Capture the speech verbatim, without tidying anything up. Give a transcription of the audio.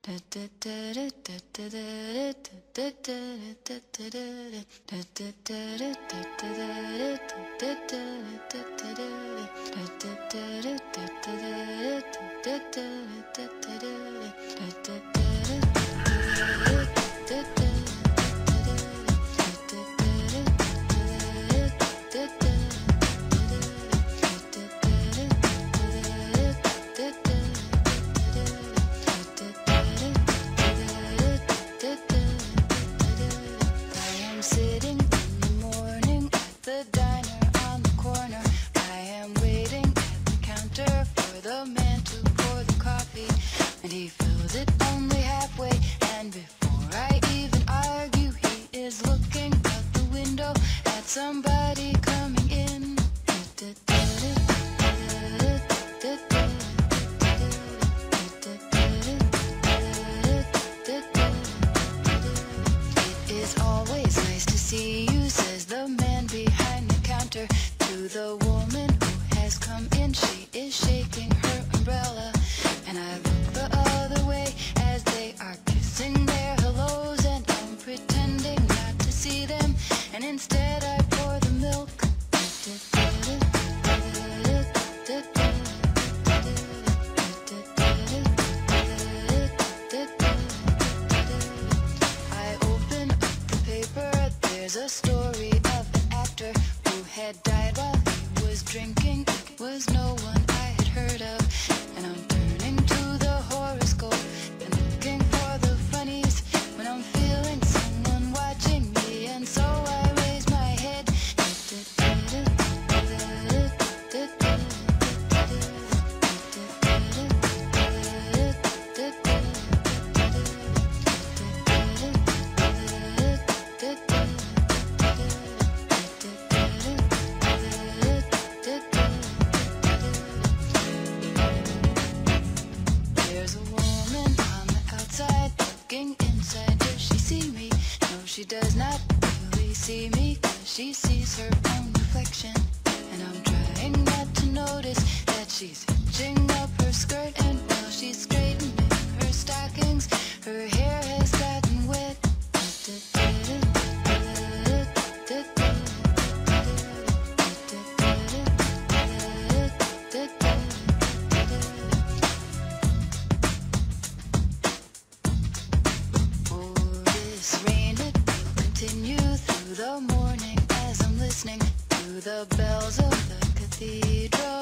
Sitting in the morning at the diner on the corner. I am waiting at the counter for the man to pour the coffee, and he fills it only halfway. And before I even argue, he is looking out the window at somebody coming in. It is always nice to see you, says the man behind the counter to the woman who has come in. She is shaking her umbrella, and I look the other way as they are kissing their hellos, and I'm pretending not to see them, and instead I pour the milk. I open up the paper. There's a story of an actor who had died while he was drinking. It was no one I had heard of, and I'm turning to the horoscope and looking for the funnies when I'm feeling someone watching me, and so I raise my head. There's a woman on the outside looking inside. Does she see me? No, she does not really see me, 'cause she sees her own reflection. And I'm trying not to notice that she's hitching up her skirt, and while she's straightening her stockings, her hair has gotten wet. Oh, this rain, it will continue through the morning as I'm listening to the bells of the cathedral.